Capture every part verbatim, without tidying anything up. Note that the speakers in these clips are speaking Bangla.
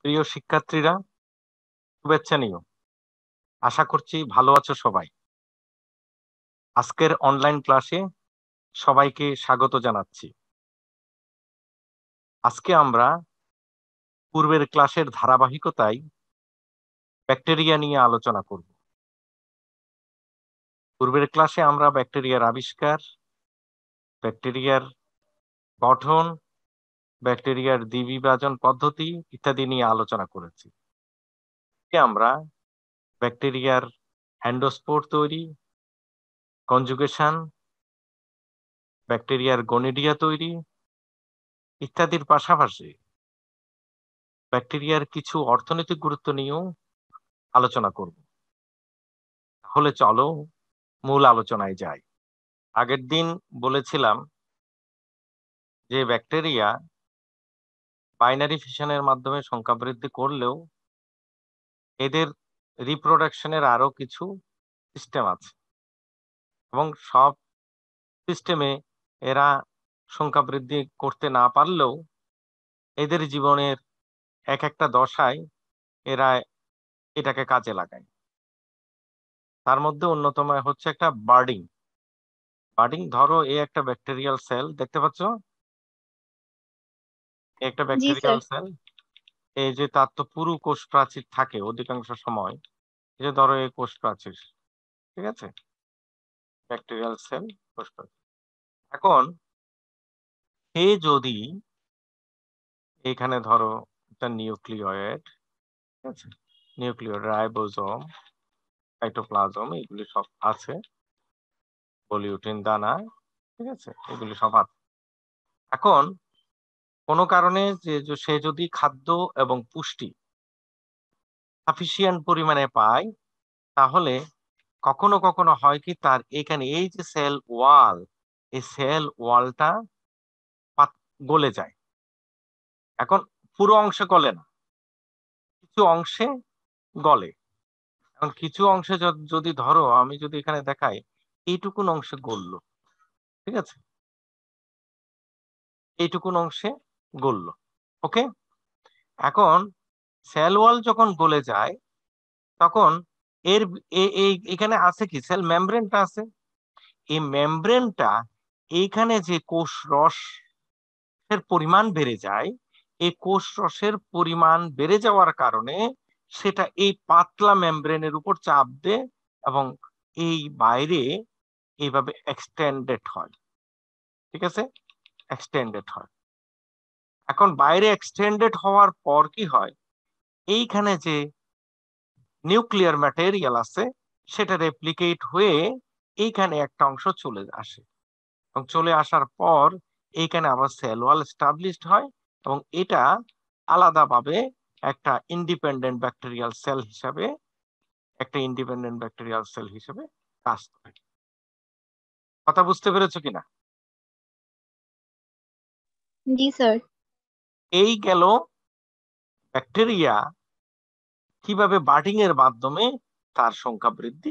প্রিয় শিক্ষার্থীরা, শুভেচ্ছা নিও। আশা করছি ভালো আছো সবাই। আজকের অনলাইন ক্লাসে সবাইকে স্বাগত জানাচ্ছি। আজকে আমরা পূর্বের ক্লাসের ধারাবাহিকতায় ব্যাকটেরিয়া নিয়ে আলোচনা করব। পূর্বের ক্লাসে আমরা ব্যাকটেরিয়ার আবিষ্কার, ব্যাকটেরিয়ার গঠন, ব্যাকটেরিয়ার দ্বিবিভাজন পদ্ধতি ইত্যাদি নিয়ে আলোচনা করেছি। আজকে আমরা ব্যাকটেরিয়ার এন্ডোস্পোর তৈরি, কনজুগেশন, ব্যাকটেরিয়ার গনিডিয়া তৈরি ইত্যাদির পাশাপাশি ব্যাকটেরিয়ার কিছু অর্থনৈতিক গুরুত্ব নিয়েও আলোচনা করব। তাহলে চলো মূল আলোচনায় যাই। আগের দিন বলেছিলাম যে ব্যাকটেরিয়া বাইনারি ফিশনের মাধ্যমে সংখ্যা বৃদ্ধি করলেও এদের রিপ্রোডাকশনের আরো কিছু সিস্টেম আছে এবং সব সিস্টেমে এরা সংখ্যা বৃদ্ধি করতে না পারলেও এদের জীবনের এক একটা দশায় এরা এটাকে কাজে লাগায়। তার মধ্যে অন্যতম হচ্ছে একটা বার্ডিং। বার্ডিং ধরো এই একটা ব্যাকটেরিয়াল সেল দেখতে পাচ্ছ, একটা জি স্যার। Bacterial sell. এই যে তার তো পুরো কোষ প্রাচীর থাকে অধিকাংশ সময়। এই যে ধরো এই কোষ প্রাচীর, ঠিক আছে, ব্যাকটেরিয়াল সেল কোষ প্রাচীর। এখন সে যদি এখানে ধরো একটা নিউক্লিয়েড, ঠিক আছে, নিউক্লিয়েড, রাইবোজোম, সাইটোপ্লাজম এগুলি সব আছে, পলিউটিন দানা, ঠিক আছে, এগুলি সব আছে। এখন কোনো কারণে যে যে সে যদি খাদ্য এবং পুষ্টি সাফিসিয়েন্ট পরিমাণে পায়, তাহলে কখনো কখনো হয় কি তার এখানে এই যে সেল ওয়াল, এই সেল ওয়ালটা গলে যায়। এখন পুরো অংশে গলে না, কিছু অংশে গলে। এখন কিছু অংশে য- যদি ধরো আমি যদি এখানে দেখাই, এইটুকুন অংশে গললো, ঠিক আছে, এইটুকুন অংশে গললো। ওকে, এখন সেল ওয়াল যখন গলে যায় তখন এর এ- এই- এখানে আছে কি সেল মেমব্রেনটা আছে। এই মেমব্রেনটা এইখানে যে কোষ রসের পরিমাণ বেড়ে যায়, এই কোষ রসের পরিমাণ বেড়ে যাওয়ার কারণে সেটা এই পাতলা মেমব্রেনের উপর চাপ দেয় এবং এই বাইরে এইভাবে এক্সটেন্ডেড হয়, ঠিক আছে, এক্সটেন্ডেড হয়। এখন বাইরে এক্সটেন্ডেড হওয়ার পর কি হয়, এইখানে যে নিউক্লিয়ার ম্যাটেরিয়াল আছে সেটা রেপ্লিকেট হয়ে এইখানে একটা অংশ চলে আসে এবং চলে আসার পর এইখানে আবার সেল ওয়াল এস্টাবলিশড হয় এবং এটা আলাদাভাবে একটা ইন্ডিপেন্ডেন্ট ব্যাকটেরিয়াল সেল হিসাবে একটা ইন্ডিপেন্ডেন্ট ব্যাকটেরিয়াল সেল হিসেবে কাজ করে। কথা বুঝতে পেরেছো কিনা? জি স্যার। এই গেল ব্যাকটেরিয়া কিভাবে বার্ডিং এর মাধ্যমে তার সংখ্যা বৃদ্ধি।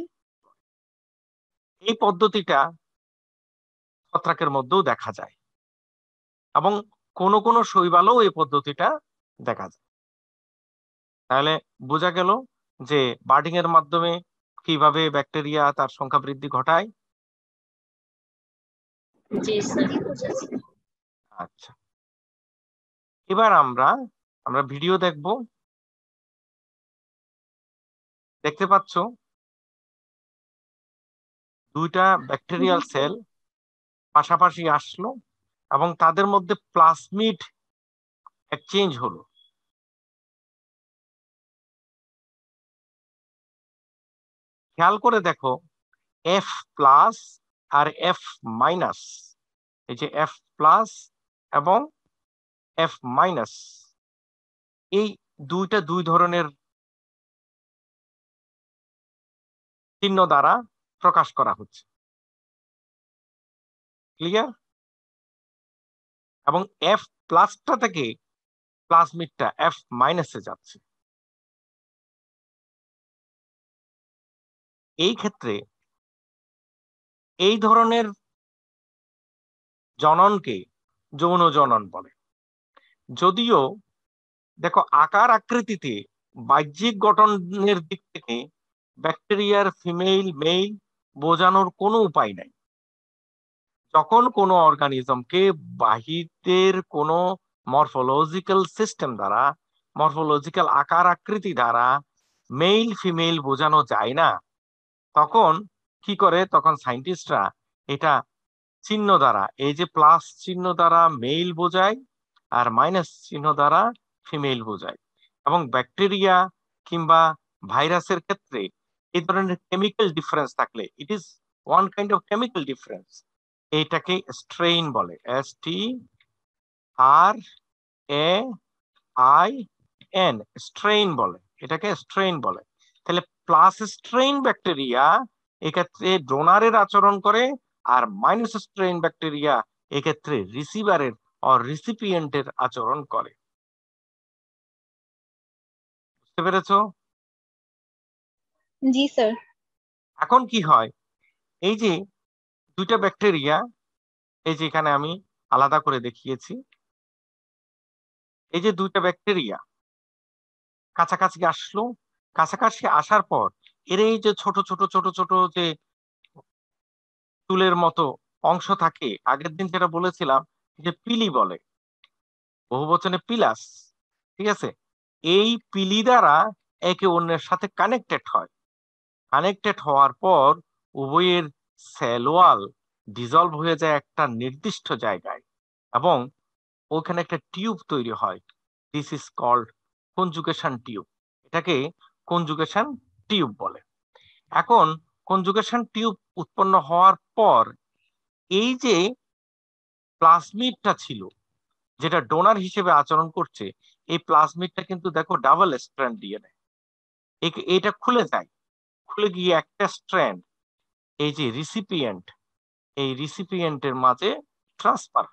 এই পদ্ধতিটা ছত্রাকের মধ্যেও দেখা যায় এবং কোন কোন শৈবালেও এই পদ্ধতিটা দেখা যায়। তাহলে বোঝা গেল যে বার্ডিং এর মাধ্যমে কিভাবে ব্যাকটেরিয়া তার সংখ্যা বৃদ্ধি ঘটায়। জি স্যার, বুঝেছি। আচ্ছা, এবার আমরা আমরা ভিডিও দেখব। দেখতে পাচ্ছ দুইটা জি ব্যাকটেরিয়াল স্যার। সেল পাশাপাশি আসলো এবং তাদের মধ্যে প্লাজমিড এক্সচেঞ্জ হলো। খেয়াল করে দেখো, এফ প্লাস আর এফ মাইনাস, এই যে এফ প্লাস এবং এফ মাইনাস, এই দুইটা দুই ধরনের চিহ্ন দ্বারা প্রকাশ করা হচ্ছে। ক্লিয়ার? এবং এফ প্লাসটা থেকে প্লাজমিডটা এফ মাইনাসে যাচ্ছে। এই ক্ষেত্রে এই ধরনের জননকে যৌন জনন বলে। যদিও দেখো আকার আকৃতিতে বাহ্যিক গঠনের দিক থেকে ব্যাকটেরিয়ার ফিমেল মেল বোঝানোর কোনো উপায় নাই। যখন কোনো অর্গানিজমকে বাহিরের কোনো মরফোলজিক্যাল সিস্টেম দ্বারা, মরফোলজিক্যাল আকার আকৃতি দ্বারা মেল ফিমেল বোঝানো যায় না, তখন কি করে, তখন সায়েন্টিস্টরা এটা চিহ্ন দ্বারা, এই যে প্লাস চিহ্ন দ্বারা মেল বোঝায় আর মাইনাস চিহ্ন দ্বারা ফিমেল বোঝায়। এবং ব্যাকটেরিয়া কিংবা ভাইরাসের ক্ষেত্রে এই ধরনের কেমিক্যাল ডিফারেন্স থাকলে, it is one kind of chemical difference, এইটাকে স্ট্রেইন বলে। S T R A I N, strain বলে, এটাকে স্ট্রেইন বলে। তাহলে প্লাস স্ট্রেইন ব্যাকটেরিয়া এক্ষেত্রে ডোনারের আচরণ করে, আর মাইনাস স্ট্রেইন ব্যাকটেরিয়া এক্ষেত্রে রিসিভারের অর রিসিপিয়েন্টের আচরণ করে। বুঝতে পেরেছো? জি স্যার। এখন কি হয়, এই যে দুইটা ব্যাকটেরিয়া, এই যে এখানে আমি আলাদা করে দেখিয়েছি, এই যে দুইটা ব্যাকটেরিয়া কাছাকাছি আসলো, কাছাকাছি আসার পর এর এই যে ছোট ছোট ছোট ছোট যে চুলের মতো অংশ থাকে, আগের দিন যেটা বলেছিলাম যে পিলি বলে, বহু বচনে পিলাস, ঠিক আছে, এই পিলি দ্বারা একে অন্যের সাথে কানেক্টেড হয়। কানেক্টেড হওয়ার পর উভয়ের সেল ওয়াল ডিজলভ হয়ে যায় একটা নির্দিষ্ট জায়গায়, এবং ওখানে একটা টিউব তৈরি হয়। This is called conjugation tube. এটাকে কনজুগেশন টিউব বলে। এখন কনজুগেশন টিউব উৎপন্ন হওয়ার পর এই যে প্লাজমিডটা ছিল, যেটা ডোনার হিসেবে আচরণ করছে, এই প্লাজমিডটা কিন্তু দেখো ডাবল স্ট্র্যান্ড ডিএনএ, এটা খুলে যায়, খুলে গিয়ে একটা স্ট্র্যান্ড এই যে রিসিপিয়েন্ট, এই রিসিপিয়েন্টের মাঝে ট্রান্সফার।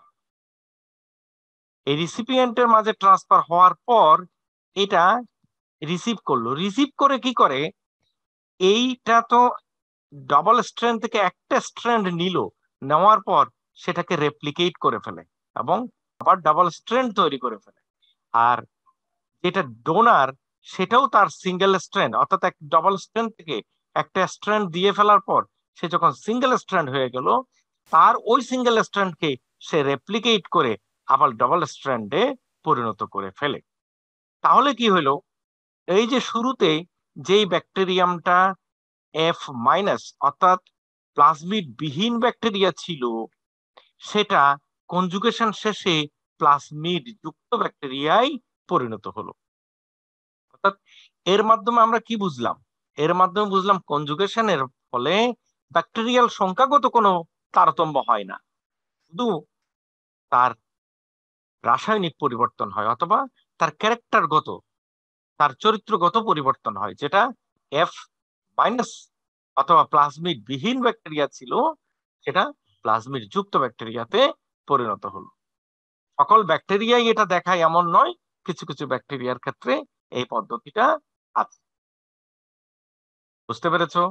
এই রিসিপিয়েন্টের মাঝে ট্রান্সফার হওয়ার পর এটা রিসিভ করলো, রিসিভ করে কি করে, এইটা তো ডাবল স্ট্র্যান্ড থেকে একটা স্ট্র্যান্ড নিল, নেওয়ার পর সেটাকে রেপ্লিকেট করে ফেলে এবং আবার ডাবল স্ট্র্যান্ড তৈরি করে ফেলে। আর যেটা ডোনার, সেটাও তার সিঙ্গেল স্ট্র্যান্ড, অর্থাৎ এক ডাবল স্ট্র্যান্ড থেকে একটা স্ট্র্যান্ড দিয়ে ফেলার পর সে যখন সিঙ্গেল স্ট্র্যান্ড হয়ে গেল, তার ওই সিঙ্গেল স্ট্র্যান্ডকে সে রেপ্লিকেট করে আবার ডাবল স্ট্র্যান্ডে পরিণত করে ফেলে। তাহলে কি হলো, এই যে শুরুতে যেই ব্যাকটেরিয়ামটা এফ মাইনাস অর্থাৎ প্লাজমিড বিহীন ব্যাকটেরিয়া ছিল, সেটা কনজুগেশন শেষে প্লাজমিড যুক্ত ব্যাকটেরিয়ায় পরিণত হলো। অর্থাৎ এর মাধ্যমে আমরা কি বুঝলাম, এর মাধ্যমে বুঝলাম কনজুগেশনের ফলে ব্যাকটেরিয়াল সংখ্যাগত কোনো তারতম্য হয় না, শুধু তার রাসায়নিক পরিবর্তন হয় অথবা তার ক্যারেক্টারগত, তার চরিত্রগত পরিবর্তন হয়, যেটা এফ মাইনাস অথবা প্লাজমিড বিহীন ব্যাকটেরিয়া ছিল, সেটা প্লাজমিড যুক্ত ব্যাকটেরিয়াতে পরিণত হলো। সকল ব্যাকটেরিয়াই এটা দেখায় এমন নয়, কিছু কিছু ব্যাকটেরিয়ার ক্ষেত্রে এই পদ্ধতিটা আছে। বুঝতে পেরেছো?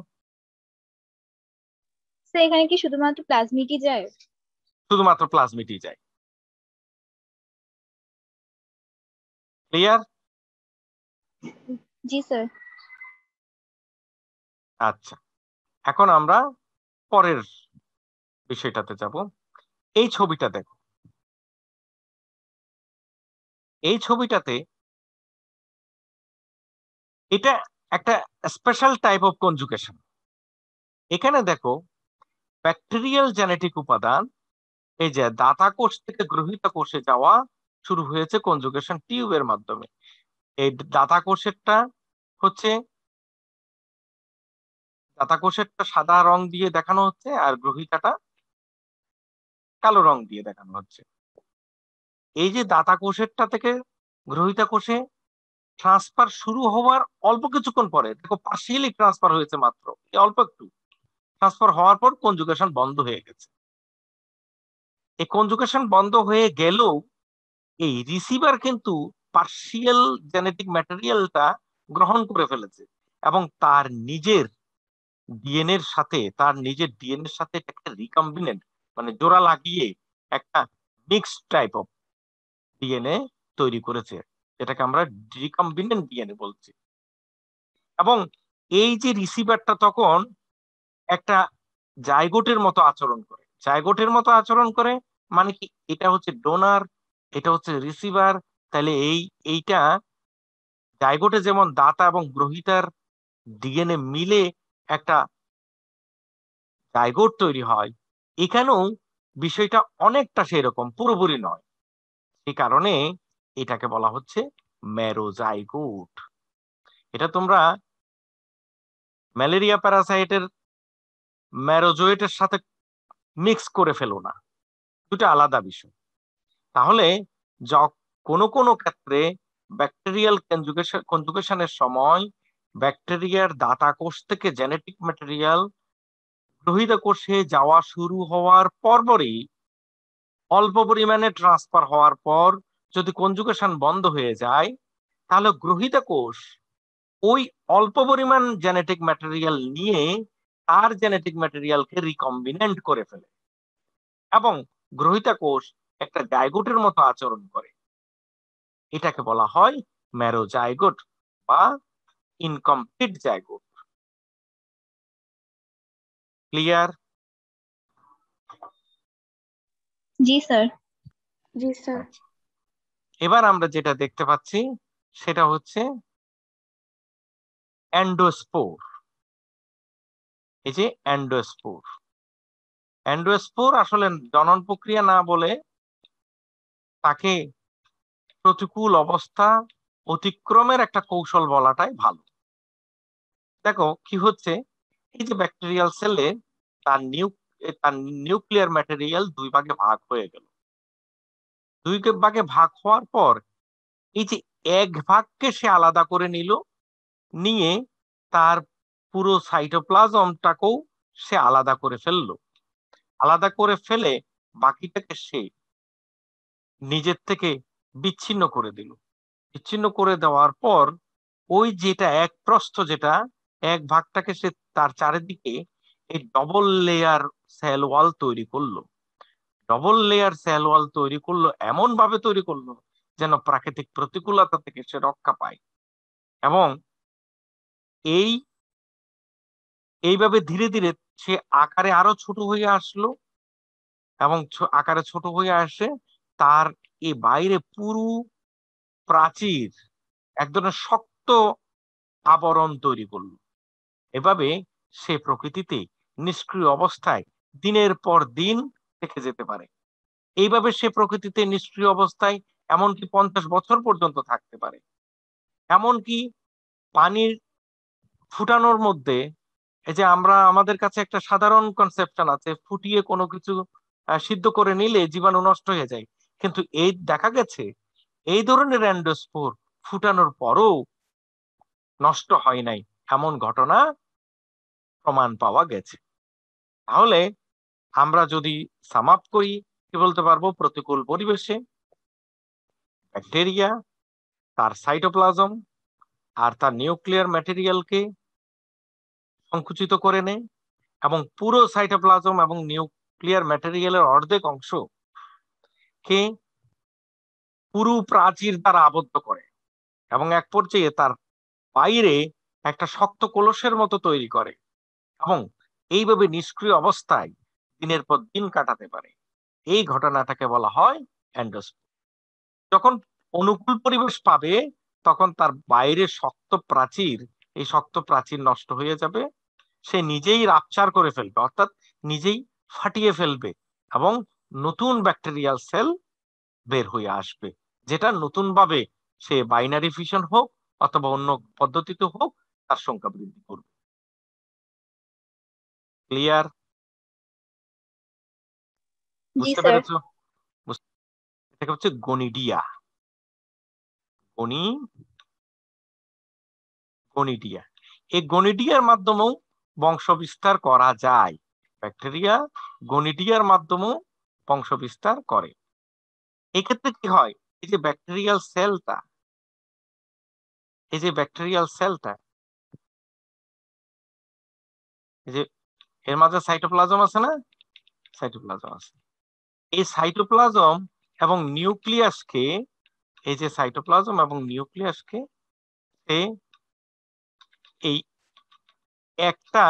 স্যার এখানে কি শুধুমাত্র প্লাজমিডই যায়? শুধুমাত্র প্লাজমিডই যায়। ক্লিয়ার? জি স্যার। আচ্ছা, এখন আমরা পরের বিষয়টাতে যাব। এই ছবিটা দেখো, এই ছবিটাতে এটা একটা স্পেশাল টাইপ অফ কনজুগেশন। এখানে দেখো ব্যাকটেরিয়াল জেনেটিক উপাদান এই যে দাতা কোষ থেকে গ্রহিত কোষে যাওয়া শুরু হয়েছে কনজুগেশন টিউবের মাধ্যমে। এই দাতা কোষেরটা হচ্ছে, দাতা কোষেরটা সাদা রং দিয়ে দেখানো হচ্ছে, আর গ্রহিতাটা কালো রং দিয়ে দেখানো হচ্ছে। এই যে দাতা কোষেরটা থেকে গ্রহিতা কোষে ট্রান্সফার শুরু হওয়ার অল্প কিছুক্ষণ পরে দেখো পার্শিয়ালি ট্রান্সফার হয়েছে, মাত্র অল্প একটু ট্রান্সফার হওয়ার পর কনজুগেশন বন্ধ হয়ে গেছে। এই কনজুগেশন বন্ধ হয়ে গেলেও এই রিসিভার কিন্তু পার্শিয়াল জেনেটিক ম্যাটেরিয়ালটা গ্রহণ করে ফেলেছে এবং তার নিজের ডিএনএ এর সাথে, তার নিজের ডিএনএ এর সাথে একটা রিকম্বিনেন্ট মানে জোড়া লাগিয়ে একটা মিক্সড টাইপ অফ ডিএনএ তৈরি করেছে। যেটাকে আমরা রিকম্বিনেন্ট ডিএনএ বলছি। এবং এই যে রিসিভারটা তখন একটা জাইগোটের মতো আচরণ করে। জাইগোটের মতো আচরণ করে মানে কি, এটা হচ্ছে ডোনার, এটা হচ্ছে রিসিভার। তাহলে এই এইটা জাইগোটে যেমন দাতা এবং গ্রহীতার ডিএনএ মিলে একটা জাইগোট তৈরি হয়, এখানেও বিষয়টা অনেকটা সেরকম, পুরোপুরি নয়। এই কারণে এটাকে বলা হচ্ছে ম্যারোজাইগোট। এটা তোমরা ম্যালেরিয়া প্যারাসাইটের ম্যারোজোয়েটের সাথে মিক্স করে ফেলো না, দুটো আলাদা বিষয়। তাহলে কোনো কোনো ক্ষেত্রে ব্যাকটেরিয়াল কনজুগেশন কনজুগেশনের সময় ব্যাকটেরিয়ার দাতা কোষ থেকে জেনেটিক ম্যাটেরিয়াল গ্রহীতা কোষে যাওয়া শুরু হওয়ার পরপরই, অল্প পরিমাণে ট্রান্সফার হওয়ার পর যদি কনজুগেশন বন্ধ হয়ে যায়, তাহলে গ্রহীতা কোষ ওই অল্প পরিমাণ জেনেটিক ম্যাটেরিয়াল নিয়ে তার জেনেটিক ম্যাটেরিয়ালকে রিকম্বিনেন্ট করে ফেলে এবং গ্রহীতা কোষ একটা জাইগোটের মতো আচরণ করে। এটাকে বলা হয় ম্যারোজাইগোট বা ইনকমপ্লিট জাইগোট। ক্লিয়ার? জি স্যার। জি স্যার। এবার আমরা যেটা দেখতে পাচ্ছি সেটা হচ্ছে এন্ডোস্পোর। এই যে এন্ডোস্পোর, এন্ডোস্পোর আসলে জনন প্রক্রিয়া না বলে তাকে প্রতিকূল অবস্থা অতিক্রমের একটা কৌশল বলাটাই ভালো। দেখো কি হচ্ছে, এই যে ব্যাকটেরিয়াল সেলে তার নিউ তার নিউক্লিয়ার ম্যাটেরিয়াল দুই ভাগে ভাগ হয়ে গেল। দুই ভাগে ভাগ হওয়ার পর এই যে এক ভাগকে সে আলাদা করে নিল, নিয়ে তার পুরো সাইটোপ্লাজমটাকেও সে আলাদা করে ফেললো। আলাদা করে ফেলে বাকিটাকে সে নিজের থেকে বিচ্ছিন্ন করে দিল। বিচ্ছিন্ন করে দেওয়ার পর ওই যেটা এক প্রস্থ, যেটা এক ভাগটাকে সে তার চারিদিকে এই ডবল লেয়ার সেল ওয়াল তৈরি করলো। ডবল লেয়ার সেল ওয়াল তৈরি করলো, এমন ভাবে তৈরি করলো যেন প্রাকৃতিক প্রতিকূলতা থেকে সে রক্ষা পায়। এবং এই এইভাবে ধীরে ধীরে সে আকারে আরো ছোট হয়ে আসলো এবং আকারে ছোট হয়ে আসে তার এই বাইরে পুরো প্রাচীর এক ধরনের শক্ত আবরণ তৈরি করলো। এভাবে সে প্রকৃতিতে নিষ্ক্রিয় অবস্থায় দিনের পর দিন থেকে যেতে পারে। এইভাবে সে প্রকৃতিতে নিষ্ক্রিয় অবস্থায় এমনকি পঞ্চাশ বছর পর্যন্ত থাকতে পারে। এমনকি পানির ফুটানোর মধ্যে, এই যে আমরা আমাদের কাছে একটা সাধারণ কনসেপশন আছে, ফুটিয়ে কোনো কিছু সিদ্ধ করে নিলে জীবাণু নষ্ট হয়ে যায়, কিন্তু এই দেখা গেছে এই ধরনের এন্ডোস্পোর ফুটানোর পরও নষ্ট হয় নাই, এমন ঘটনা প্রমাণ পাওয়া গেছে। তাহলে আমরা যদি সাম আপ করি, কি বলতে পারবো? প্রতিকূল পরিবেশে ব্যাকটেরিয়া তার সাইটোপ্লাজম আর তার নিউক্লিয়ার ম্যাটেরিয়ালকে সংকুচিত করে নেয় এবং পুরো সাইটোপ্লাজম এবং নিউক্লিয়ার ম্যাটেরিয়ালের অর্ধেক অংশ কে পুরো প্রাচীর দ্বারা আবদ্ধ করে এবং এক পর্যায়ে তার বাইরে একটা শক্ত কলসের মতো তৈরি করে এবং এইভাবে নিষ্ক্রিয় অবস্থায় দিনের পর দিন কাটাতে পারে। এই ঘটনাটাকে বলা হয় এন্ডোস্পোর। যখন অনুকূল পরিবেশ পাবে তখন তার বাইরে শক্ত প্রাচীর, এই শক্ত প্রাচীর নষ্ট হয়ে যাবে, সে নিজেই রাপচার করে ফেলবে, অর্থাৎ নিজেই ফাটিয়ে ফেলবে এবং নতুন ব্যাকটেরিয়াল সেল বের হয়ে আসবে, যেটা নতুন ভাবে সে বাইনারি ফিশন হোক অথবা অন্য পদ্ধতিতে হোক তার সংখ্যা বৃদ্ধি করবে। ক্লিয়ার? বুঝতে পেরেছো? এটা হচ্ছে গনিডিয়া। গনি গনিডিয়া এই গনিডিয়ার মাধ্যমেও বংশ বিস্তার করা যায়। ব্যাকটেরিয়া গনিডিয়ার মাধ্যমেও বংশ বিস্তার করে। এক্ষেত্রে কি হয়, এই যে ব্যাকটেরিয়াল সেলটা এই যে ব্যাকটেরিয়াল সেলটা এই যে এর মাঝে সাইটোপ্লাজম আছে না? সাইটোপ্লাজম আছে। এই সাইটোপ্লাজম এবং নিউক্লিয়াসকে এই যে সাইটোপ্লাজম এবং নিউক্লিয়াসকে সে এই একটা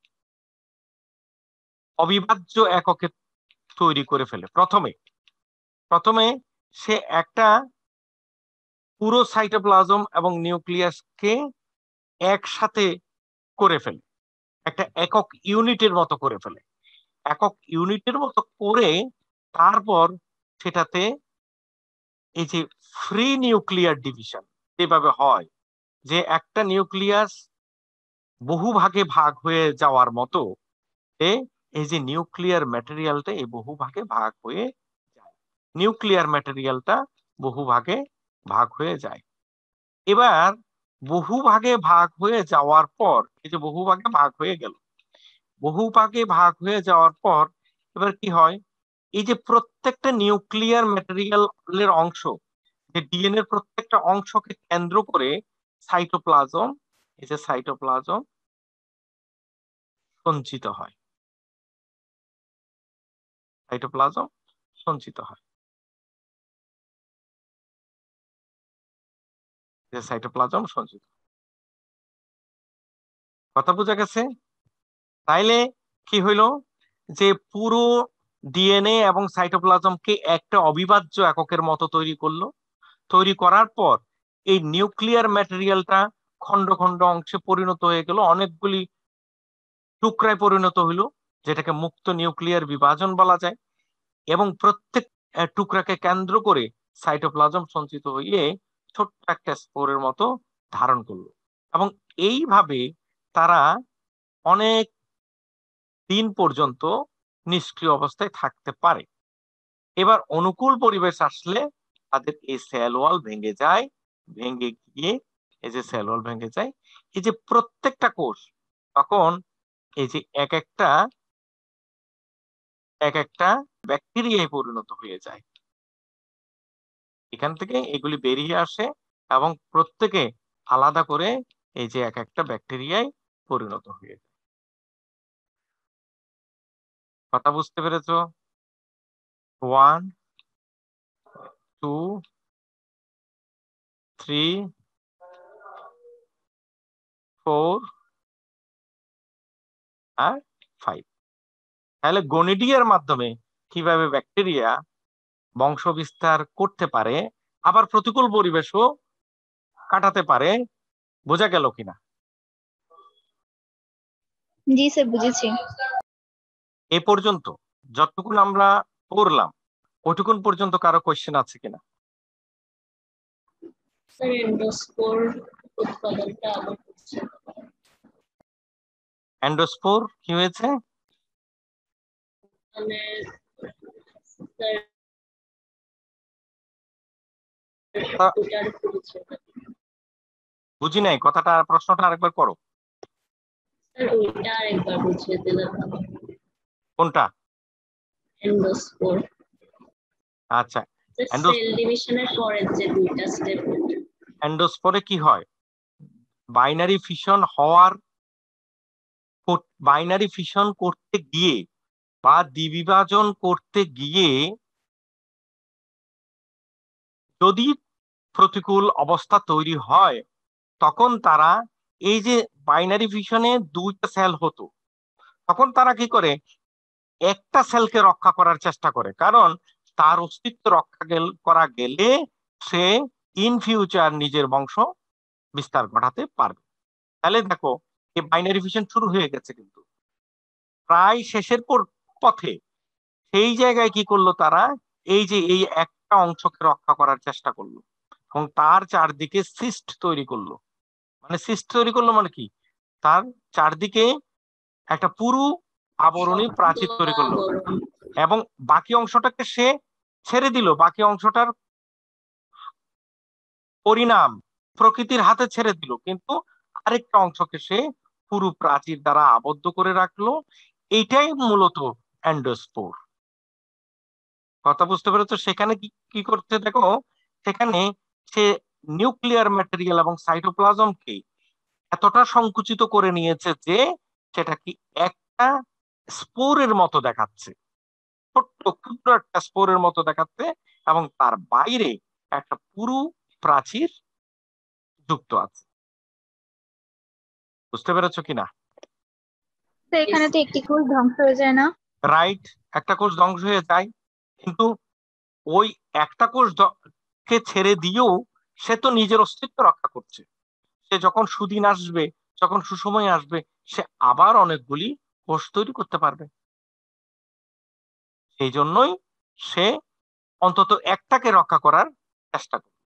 অবিভাজ্য এককে তৈরি করে ফেলে। প্রথমে প্রথমে সে একটা পুরো সাইটোপ্লাজম এবং নিউক্লিয়াসকে একসাথে করে ফেলে, একটা একক ইউনিটের মতো করে ফেলে। একক ইউনিটের মতো করে তারপর সেটাতে এই যে ফ্রি নিউক্লিয়ার ডিভিশন যেভাবে হয়, যে একটা নিউক্লিয়াস বহু ভাগে ভাগ হয়ে যাওয়ার মতো, এই যে নিউক্লিয়ার ম্যাটেরিয়ালটা এই বহু ভাগে ভাগ হয়ে যায়, নিউক্লিয়ার ম্যাটেরিয়ালটা বহু ভাগে ভাগ হয়ে যায়। এবার বহু ভাগে ভাগ হয়ে যাওয়ার পর, এই যে বহু ভাগে ভাগ হয়ে গেল, বহু ভাগে ভাগ হয়ে যাওয়ার পর এবার কি হয়, এই যে প্রত্যেকটা নিউক্লিয়ার ম্যাটেরিয়ালের অংশ, যে ডিএনএর প্রত্যেকটা অংশকে কেন্দ্র করে সাইটোপ্লাজম, এই যে সাইটোপ্লাজম সঞ্চিত হয়, সাইটোপ্লাজম সঞ্চিত হয়, যে সাইটোপ্লাজম সঞ্চিত। কথা বোঝা গেছে? তাইলে কি হইলো, যে পুরো ডিএনএ এবং সাইটোপ্লাজমকে একটা অবিভাজ্য এককের মতো তৈরি করলো। তৈরি করার পর এই নিউক্লিয়ার ম্যাটেরিয়ালটা খন্ড খন্ড অংশে পরিণত হয়ে গেল, অনেকগুলি টুকরায় পরিণত হইল, যেটাকে মুক্ত নিউক্লিয়ার বিভাজন বলা যায়। এবং প্রত্যেক টুকরাকে কেন্দ্র করে সাইটোপ্লাজম সঞ্চিত হয়ে ছোট্ট একটা স্পোরের মতো ধারণ করলো। এবং এইভাবে তারা অনেক দিন পর্যন্ত নিষ্ক্রিয় অবস্থায় থাকতে পারে। এবার অনুকূল পরিবেশ আসলে তাদের এই সেল ওয়াল ভেঙে যায়, ভেঙে গিয়ে এই যে সেল ওয়াল ভেঙে যায়, এই যে প্রত্যেকটা কোষ তখন এই যে এক একটা এক একটা ব্যাকটেরিয়ায় পরিণত হয়ে যায়। এখান থেকে এগুলি বেরিয়ে আসে এবং প্রত্যেকে আলাদা করে এই যে এক একটা ব্যাকটেরিয়ায় পরিণত হয়ে যায়। কথা বুঝতে পেরেছো? ওয়ান, টু, থ্রি, ফোর আর ফাইভ। তাহলে গনিডিয়ার মাধ্যমে কিভাবে ব্যাকটেরিয়া বংশ বিস্তার করতে পারে, আবার প্রতিকূল পরিবেশও কাটাতে পারে, বোঝা গেল কিনা? জি স্যার, বুঝেছি। এ পর্যন্ত যতটুকুন আমরা পড়লাম ওইটুকুন পর্যন্ত কারো কোয়েশ্চেন আছে কিনা? স্যার এন্ডোস্পোর উৎপাদনটা আবার হচ্ছে। এন্ডোস্পোর কি হয়েছে? মানে স্যার ওটার হচ্ছে। বুঝি নাই কথাটা, প্রশ্নটা আরেকবার করো। স্যার ওইটা আরেকবার বুঝিয়ে দিলেন। কোনটা? এন্ডোস্পোর। আচ্ছা, সেল ডিভিশনের পরে যে দুইটা স্টেপ। এন্ডোস্পোরে কি হয়, বাইনারি ফিশন হওয়ার বাইনারি ফিশন করতে গিয়ে বা দ্বিবিভাজন করতে গিয়ে যদি প্রতিকূল অবস্থা তৈরি হয়, তখন তারা এই যে বাইনারি ফিশনে দুইটা সেল হতো, তখন তারা কি করে, একটা সেলকে রক্ষা করার চেষ্টা করে, কারণ তার অস্তিত্ব রক্ষা করা গেলে সে ইন ফিউচার নিজের বংশ বিস্তার ঘটাতে পারবে। তাহলে দেখো এই বাইনারি ফিশন শুরু হয়ে গেছে, কিন্তু প্রায় শেষের পথে সেই জায়গায় কি করলো তারা, এই যে এই একটা অংশকে রক্ষা করার চেষ্টা করলো এবং তার চারদিকে সিস্ট তৈরি করলো। মানে সিস্ট তৈরি করলো মানে কি, তার চারদিকে একটা পুরু আবরণী প্রাচীর তৈরি করলো এবং বাকি অংশটাকে সে ছেড়ে দিল, বাকি অংশটার পরিণাম প্রকৃতির হাতে ছেড়ে দিল, কিন্তু আরেকটা অংশকে সে পুরু প্রাচীর দ্বারা আবদ্ধ করে রাখলো। এইটাই মূলত এন্ডোস্পোর। কথা বুঝতে পেরেছো? সেখানে কি কি করতে দেখো, সেখানে সে নিউক্লিয়ার ম্যাটেরিয়াল এবং সাইটোপ্লাজমকে এতটা সংকুচিত করে নিয়েছে যে সেটা কি একটা স্পোরের মতো দেখাচ্ছে, ছোট্ট ক্ষুদ্র একটা স্পোরের মতো দেখাচ্ছে, এবং তার বাইরে একটা পুরু প্রাচীর যুক্ত আছে। বুঝতে পেরেছো কিনা? তো এখানে তো একটি কোষ ধ্বংস হয়ে যায় না? রাইট, একটা কোষ ধ্বংস হয়ে যায়, কিন্তু ওই একটা কোষ ধ্ব- কে ছেড়ে দিয়েও সে তো নিজের অস্তিত্ব রক্ষা করছে। সে যখন সুদিন আসবে, যখন সুসময় আসবে, সে আবার অনেকগুলি কোষ তৈরি করতে পারবে। সেই জন্যই সে অন্তত একটাকে রক্ষা করার চেষ্টা করবে।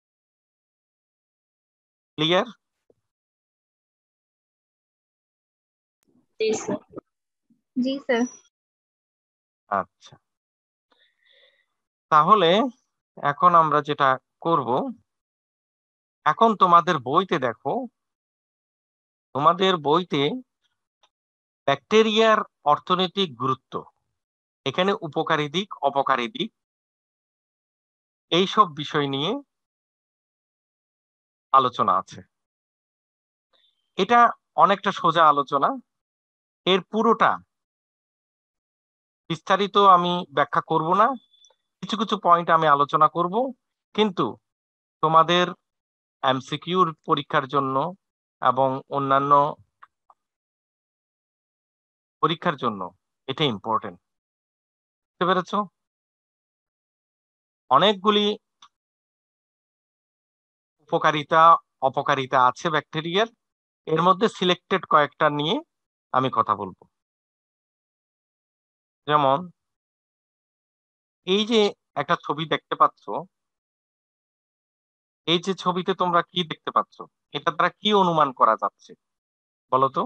ক্লিয়ার? জি স্যার। জি স্যার। আচ্ছা, তাহলে এখন আমরা যেটা করব, এখন তোমাদের বইতে দেখো, তোমাদের বইতে ব্যাকটেরিয়ার অর্থনৈতিক গুরুত্ব, এখানে উপকারী দিক অপকারী দিক এইসব বিষয় নিয়ে আলোচনা আছে। এটা অনেকটা সোজা আলোচনা, এর পুরোটা বিস্তারিত আমি ব্যাখ্যা করব না, কিছু কিছু পয়েন্ট আমি আলোচনা করব, কিন্তু তোমাদের এমসিকিউর পরীক্ষার জন্য এবং অন্যান্য পরীক্ষার জন্য এটা ইম্পর্টেন্ট। বুঝতে পেরেছো? অনেকগুলি উপকারিতা অপকারিতা আছে ব্যাকটেরিয়ার, এর মধ্যে সিলেক্টেড কয়েকটা নিয়ে আমি কথা বলবো। যেমন এই যে একটা ছবি দেখতে পাচ্ছ, এই যে ছবিতে তোমরা কি দেখতে পাচ্ছ, এটা দ্বারা কি অনুমান করা যাচ্ছে বলো তো?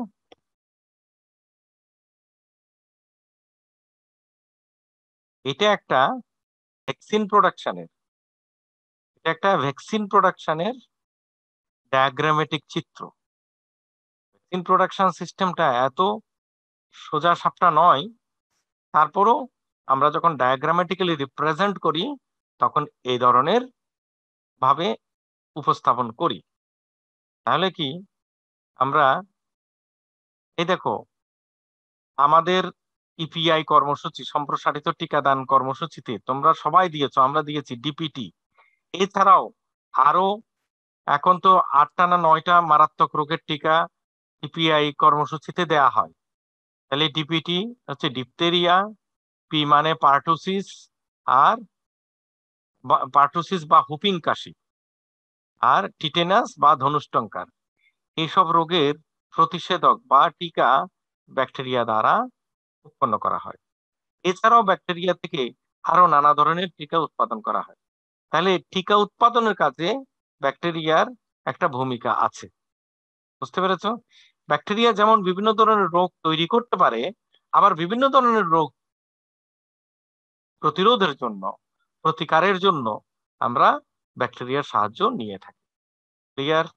এটা একটা ভ্যাকসিন প্রোডাকশনের এটা একটা ভ্যাকসিন প্রোডাকশনের ডায়াগ্রামেটিক চিত্র। ভ্যাকসিন প্রোডাকশন সিস্টেমটা এত সোজা সাপটা নয়, তারপরও আমরা যখন ডায়াগ্রামেটিক্যালি রিপ্রেজেন্ট করি তখন এই ধরনের ভাবে উপস্থাপন করি। তাহলে কি আমরা, এই দেখো, আমাদের ইপিআই কর্মসূচি, সম্প্রসারিত টিকাদান কর্মসূচিতে তোমরা সবাই দিয়েছো, আমরা দিয়েছি ডিপিটি। এছাড়াও আরো এখন তো আটটা না নয়টা মারাত্মক রোগের টিকা ইপিআই কর্মসূচিতে দেয়া হয়। তাহলে ডিপিটি হচ্ছে ডিপথেরিয়া, পি মানে পার্টুসিস, আর পার্টুসিস বা হুপিং কাশি, আর টিটেনাস বা ধনুষ্টঙ্কার, এইসব রোগের প্রতিষেধক বা টিকা ব্যাকটেরিয়া দ্বারা উৎপন্ন করা হয়। এছাড়াও ব্যাকটেরিয়া থেকে আরো নানা ধরনের টিকা উৎপাদন করা হয়। তাহলে টিকা উৎপাদনের কাজে ব্যাকটেরিয়ার একটা ভূমিকা আছে। বুঝতে পেরেছো? ব্যাকটেরিয়া যেমন বিভিন্ন ধরনের রোগ তৈরি করতে পারে, আবার বিভিন্ন ধরনের রোগ প্রতিরোধের জন্য, প্রতিকারের জন্য আমরা ব্যাকটেরিয়ার সাহায্য নিয়ে থাকি। ক্লিয়ার?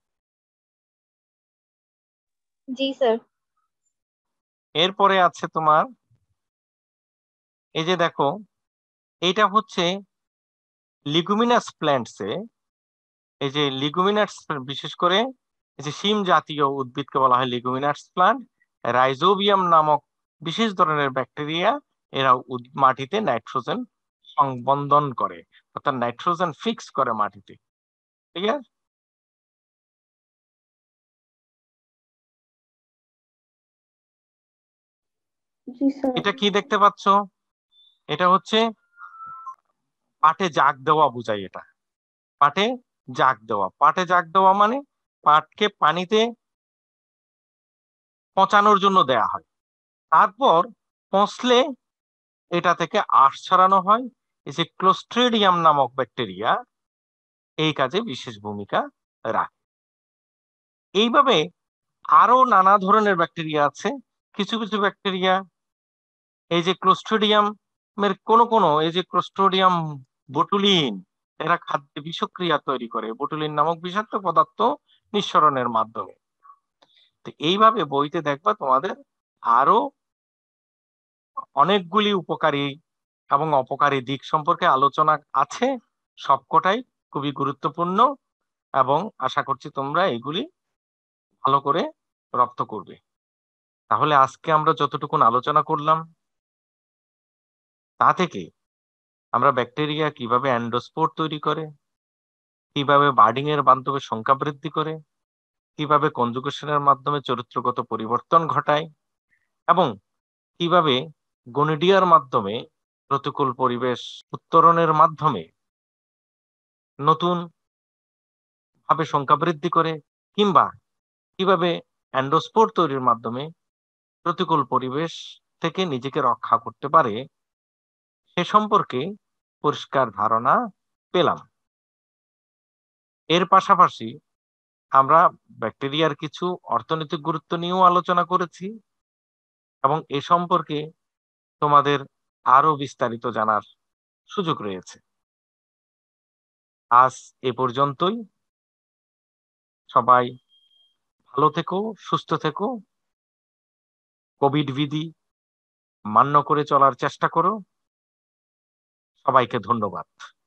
জি স্যার। এরপরে আছে তোমার এই যে দেখো, এইটা হচ্ছে লিগুমিনাস প্ল্যান্টসে, এই যে লিগুমিনাস, বিশেষ করে এই যে শিম জাতীয় উদ্ভিদকে বলা হয় লিগুমিনাস প্লান্ট। রাইজোবিয়াম নামক বিশেষ ধরনের ব্যাকটেরিয়া, এরা উদ- মাটিতে নাইট্রোজেন সংবন্ধন করে, অর্থাৎ নাইট্রোজেন ফিক্স করে মাটিতে। ঠিক আছে? জি স্যার। এটা কি দেখতে পাচ্ছ? এটা হচ্ছে পাটে জাগ দেওয়া বোঝায়। এটা পাটে জাগ দেওয়া, পাটে জাগ দেওয়া মানে পাটকে পানিতে পচানোর জন্য দেয়া হয়, তারপর পচলে এটা থেকে আঁশ ছড়ানো হয়। এই যে ক্লোস্ট্রিডিয়াম নামক ব্যাকটেরিয়া এই কাজে বিশেষ ভূমিকা রাখে। এইভাবে আরো নানা ধরনের ব্যাকটেরিয়া আছে। কিছু কিছু ব্যাকটেরিয়া, এই যে ক্লোস্ট্রিডিয়াম এর কোন কোন, এই যে ক্লোস্ট্রিডিয়াম বোটুলিন, এরা খাদ্যে বিষক্রিয়া তৈরি করে বোটুলিন নামক বিষাক্ত পদার্থ নিঃসরণের মাধ্যমে। তো এইভাবে বইতে দেখবা তোমাদের আরো অনেকগুলি উপকারী এবং অপকারী দিক সম্পর্কে আলোচনা আছে। সবকটাই খুবই গুরুত্বপূর্ণ এবং আশা করছি তোমরা এগুলি ভালো করে রপ্ত করবে। তাহলে আজকে আমরা যতটুকুন আলোচনা করলাম তা থেকে আমরা ব্যাকটেরিয়া কিভাবে এন্ডোস্পোর তৈরি করে, কিভাবে বার্ডিং এর মাধ্যমে সংখ্যা বৃদ্ধি করে, কিভাবে কনজুগেশনের মাধ্যমে চরিত্রগত পরিবর্তন ঘটায়, এবং কিভাবে গণিডিয়ার মাধ্যমে প্রতিকূল পরিবেশ উত্তরণের মাধ্যমে নতুন ভাবে সংখ্যা বৃদ্ধি করে, কিংবা কিভাবে অ্যান্ডোস্পোর তৈরির মাধ্যমে প্রতিকূল পরিবেশ থেকে নিজেকে রক্ষা করতে পারে, সে সম্পর্কে পরিষ্কার ধারণা পেলাম। এর পাশাপাশি আমরা ব্যাকটেরিয়ার কিছু অর্থনৈতিক গুরুত্ব নিয়েও আলোচনা করেছি, এবং এ সম্পর্কে তোমাদের আরো বিস্তারিত জানার সুযোগ রয়েছে। আজ এ পর্যন্তই। সবাই ভালো থেকো, সুস্থ থেকো, কোভিড বিধি মান্য করে চলার চেষ্টা করো। সবাইকে ধন্যবাদ।